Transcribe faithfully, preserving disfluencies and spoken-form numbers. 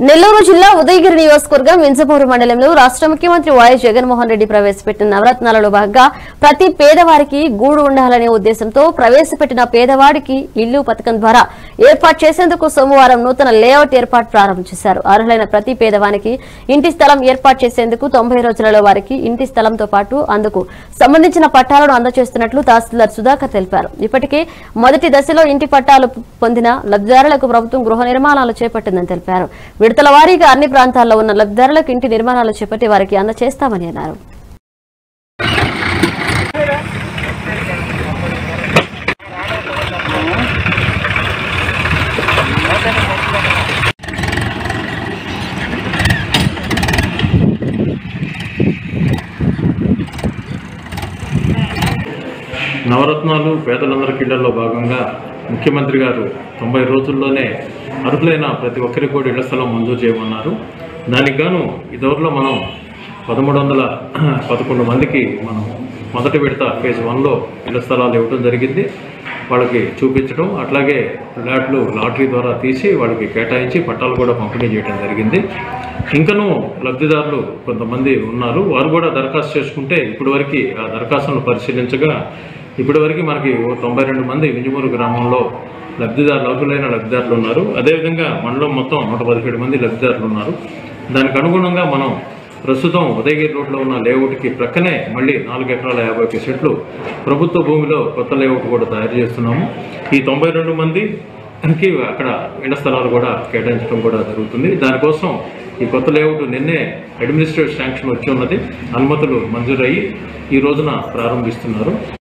నెల్లూరు జిల్లా ఉదయగిరి నియోజకవర్గం వింజమూరు మండలంలో రాష్ట్ర ముఖ్యమంత్రి వైఎస్ జగన్మోహన్ రెడ్డి ప్రవేశపెట్టిన నవరత్నాలలో భాగంగా ప్రతి పేదవారికి గూడు ఉండాలనే ఉద్దేశంతో ప్రవేశపెట్టిన పేదవాడికి ఇల్లు పథకం ద్వారా ఏర్పాటు చేసేందుకు సోమవారం నూతన లేఅవుట్ ఏర్పాటు ప్రారంభం చేశారు. అర్హులైన ప్రతి పేదవానికి ఇంటి స్థలం ఏర్పాటు చేసేందుకు తొంభై రోజులలో వారికి ఇంటి స్థలంతో పాటు అందుకు సంబంధించిన పట్టాలను అందజేస్తున్నట్లు తహసీల్దార్ సుధాకర్ తెలిపారు. ఇప్పటికే మొదటి దశలో ఇంటి పట్టాలు పొందిన లబ్ధిదారులకు ప్రభుత్వం గృహ నిర్మాణాలు చేపట్టిందని తెలిపారు. విడతల వారీగా అన్ని ప్రాంతాల్లో ఉన్న లబ్ధిదారులకు ఇంటి నిర్మాణాలు చేపట్టి వారికి అందజేస్తామని అన్నారు. నవరత్నాలు పేదలందరికీ ఇళ్లలో భాగంగా ముఖ్యమంత్రి గారు తొంభై రోజుల్లోనే అర్హులైన ప్రతి ఒక్కరికి కూడా ఇళ్ల స్థలం మంజూరు చేయమన్నారు. దానికి గాను ఇదివరలో మనం పదమూడు వందల పదకొండు మందికి మనం మొదటి విడత ఫేజ్ వన్లో ఇళ్ల స్థలాలు ఇవ్వడం జరిగింది. వాళ్ళకి చూపించడం, అట్లాగే ఫ్లాట్లు లాటరీ ద్వారా తీసి వాళ్ళకి కేటాయించి పట్టాలు కూడా పంపిణీ చేయడం జరిగింది. ఇంకనూ లబ్ధిదారులు కొంతమంది ఉన్నారు. వారు కూడా దరఖాస్తు చేసుకుంటే ఇప్పటివరకు ఆ దరఖాస్తులను పరిశీలించగా ఇప్పటివరకు మనకి తొంభై రెండు మంది వింజమూరు గ్రామంలో లబ్ధిదారులు అర్హులైన లబ్ధిదారులు ఉన్నారు. అదేవిధంగా మండలం మొత్తం నూట పదిహేడు మంది లబ్ధిదారులు ఉన్నారు. దానికి అనుగుణంగా మనం ప్రస్తుతం ఉదయగిరి రోడ్లో ఉన్న లేఅవుట్కి ప్రక్కనే మళ్ళీ నాలుగు ఎకరాల యాభై ఒక సెంట్లు ప్రభుత్వ భూమిలో కొత్త లేఅవుట్ కూడా తయారు చేస్తున్నాము. ఈ తొంభై రెండు మందికి అక్కడ ఇళ్ల స్థలాలు కూడా కేటాయించడం కూడా జరుగుతుంది. దానికోసం ఈ కొత్త లేఅవుట్ నిన్నే అడ్మినిస్ట్రేటివ్ శాంక్షన్ వచ్చి ఉన్నది, అనుమతులు మంజూరయ్యి ఈ రోజున ప్రారంభిస్తున్నారు.